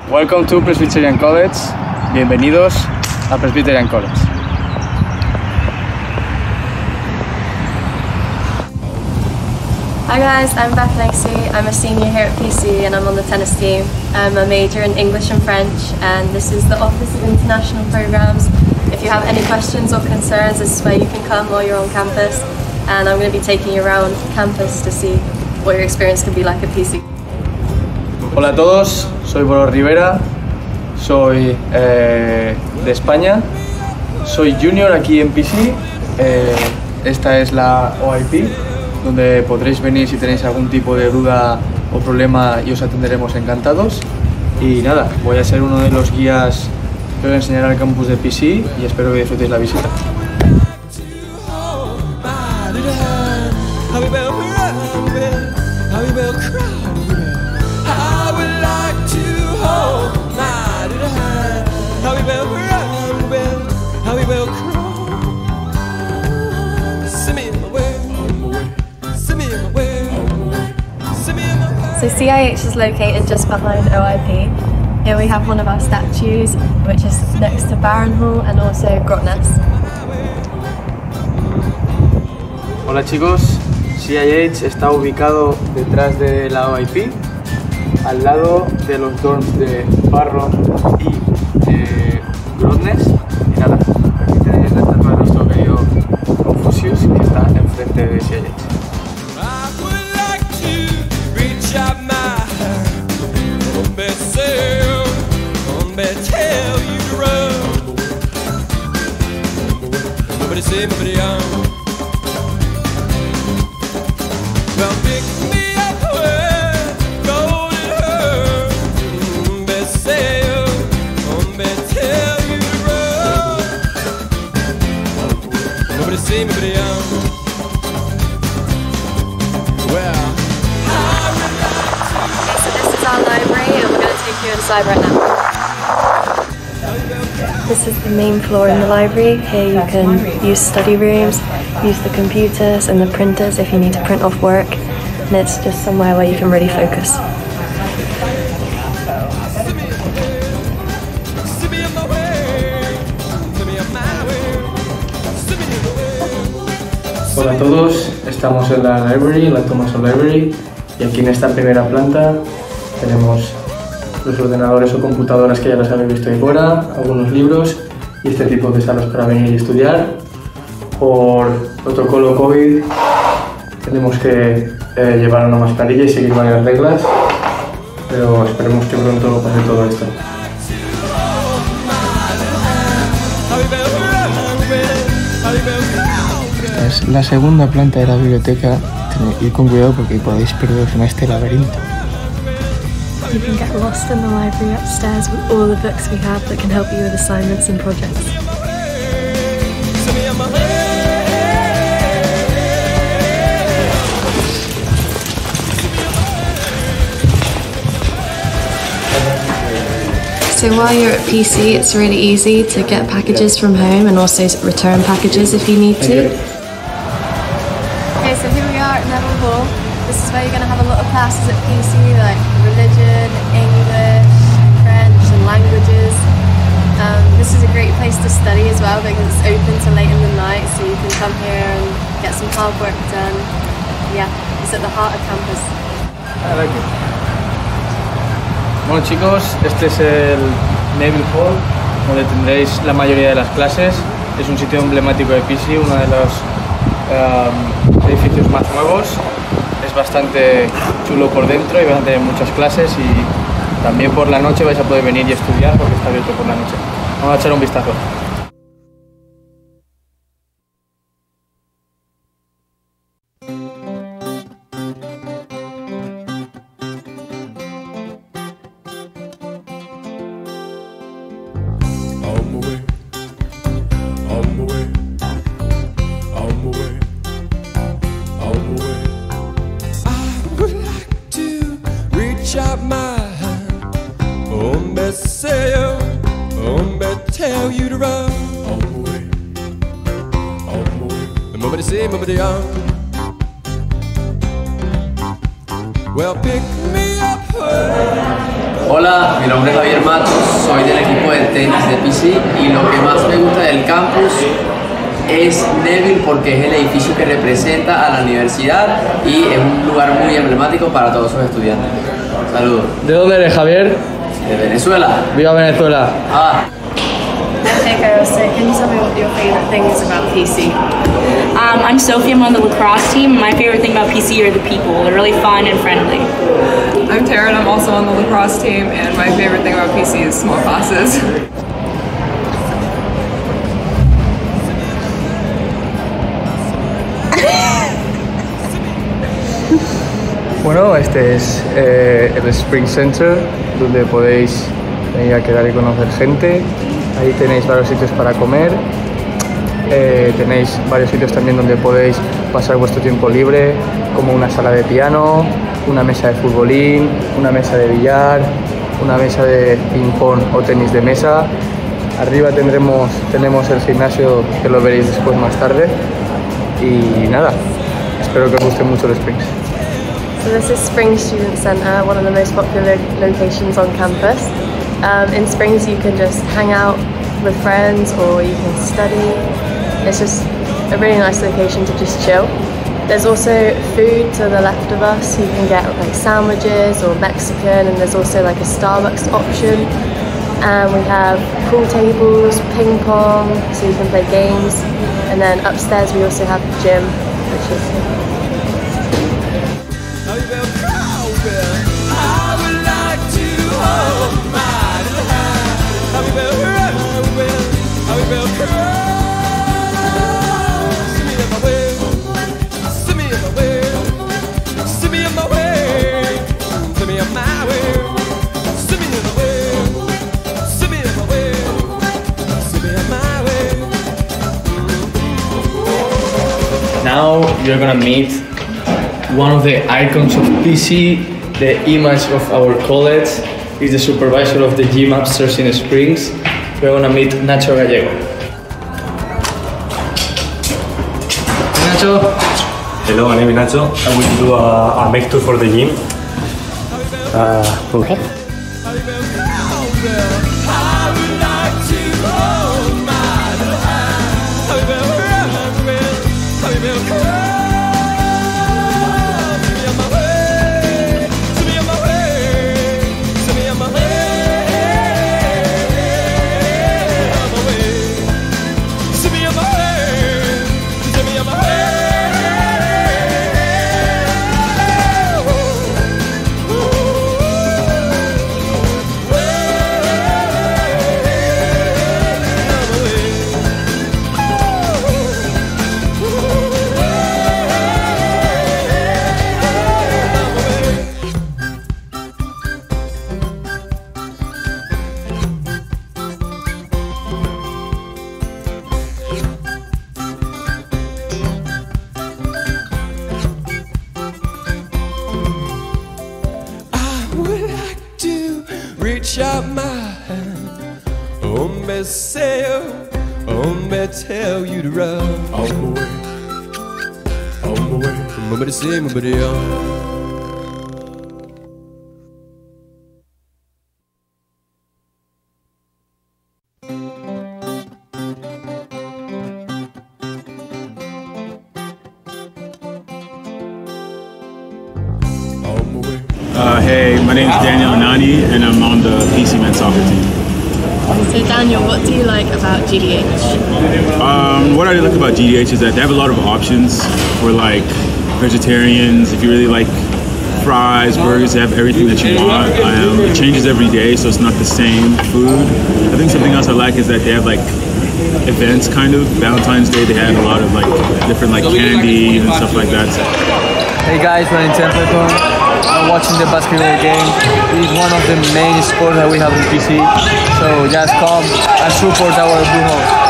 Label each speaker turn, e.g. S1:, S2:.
S1: Welcome to Presbyterian College. Bienvenidos a Presbyterian College.
S2: Hi guys, I'm Beth, Lacey. I'm a senior here at PC and I'm on the tennis team. I'm a major in English and French, and this is the Office of International Programs. If you have any questions or concerns, this is where you can come while you're on campus, and I'm going to be taking you around campus to see what your experience can be like at PC.
S1: Hola a todos, soy Voro Rivera, soy de España, soy junior aquí en PC. Esta es la OIP, donde podréis venir si tenéis algún tipo de duda o problema y os atenderemos encantados. Y nada, voy a ser uno de los guías que os enseñará el campus de PC y espero que disfrutéis la visita.
S2: So CIH is located just behind OIP. Here we have one of our statues, which is next to Barron Hall and also Grotness.
S1: Hola chicos, CIH está ubicado detrás de la OIP, al lado de los dorms de Barron y Grotness. Y nada, aquí tenéis la estatua de nuestro querido Confucius, que está enfrente de CIH.
S3: Well, pick me up where golden her, sail, tell you to run. Nobody see me, but well,
S2: So this is our library and we're going to take you inside right now. This is the main floor in the library. Here you can use study rooms, use the computers and the printers if you need to print off work, and it's just somewhere where you can really focus.
S1: Hola a todos, estamos en la library, en la Thomason Library, y aquí en esta primera planta tenemos los ordenadores o computadoras que ya las habéis visto ahí fuera, algunos libros y este tipo de salas para venir y estudiar. Por protocolo COVID tenemos que llevar una mascarilla y seguir varias reglas, pero esperemos que pronto pase todo esto. Esta es la segunda planta de la biblioteca. Ir con cuidado porque podéis perderos en este laberinto.
S2: You can get lost in the library upstairs with all the books we have that can help you with assignments and projects. So while you're at PC, it's really easy to get packages from home and also return packages if you need to. Okay, so here we are at Neville Hall. This is where you're going to have a lot of classes at PC, like religion, English, French and languages. This is a great place to study as well because it's open till late in the night, so you can come here and get some hard work done. Yeah, it's at the heart of campus.
S1: I like it. Bueno chicos, este es el Neville Hall, donde tendréis la mayoría de las clases. Es un sitio emblemático de PC, uno de los edificios más nuevos. Es bastante chulo por dentro y vais a tener muchas clases, y también por la noche vais a poder venir y estudiar porque está abierto por la noche. Vamos a echar un vistazo.
S3: Tell you to run on the way, nobody say, nobody young. Well, pick me up.
S4: Hola, mi nombre es Javier Matos, soy del equipo de tenis de PC y lo que más me gusta del campus es Neville porque es el edificio que representa a la universidad y es un lugar muy emblemático para todos sus estudiantes. Saludos.
S1: ¿De dónde eres, Javier?
S4: De Venezuela.
S1: ¡Viva Venezuela!
S2: Hey girls, so can you tell me what your favourite thing is about PC?
S5: I'm Sophie, I'm on the lacrosse team. My favorite thing about PC are the people. They're really fun and friendly.
S6: I'm Tara and I'm also on the lacrosse team, and my favorite thing about PC is small classes.
S1: Bueno, este es el Spring Center, donde podéis venir a quedar y conocer gente. Ahí tenéis varios sitios para comer. Tenéis varios sitios también donde podéis pasar vuestro tiempo libre, como una sala de piano, una mesa de futbolín, una mesa de billar, una mesa de ping-pong o tenis de mesa. Arriba tenemos el gimnasio, que lo veréis después más tarde. Y nada, espero que os guste mucho el Springs.
S2: So this is Springs Student Centre, one of the most popular locations on campus. In Springs you can just hang out with friends or you can study. It's just a really nice location to just chill. There's also food to the left of us. You can get like sandwiches or Mexican, and there's also like a Starbucks option. And we have pool tables, ping pong, so you can play games. And then upstairs we also have the gym, which is
S1: Now you're gonna meet one of the icons of PC, the image of our college. He's the supervisor of the gym upstairs in Springs. We're gonna meet Nacho Gallego. Nacho.
S7: Hello, my name is Nacho. I will do a make tour for the gym. Okay.
S3: Reach out my hand, hombre say, hombre tell you to run. On my way, hombre say, hombre
S8: Hey, my name is Daniel Anani, and I'm on the PC men's soccer team.
S2: So Daniel, what do you like about GDH?
S8: What I like about GDH is that they have a lot of options for like vegetarians. If you really like fries, burgers, they have everything that you want. It changes every day, so it's not the same food. I think something else I like is that they have like events, kind of. Valentine's Day, they had a lot of like different like candy and stuff like that.
S1: Hey guys, we're in Templeton. I'm watching the basketball game. It is one of the main sports that we have in PC. So just come and support our Blue Hawks.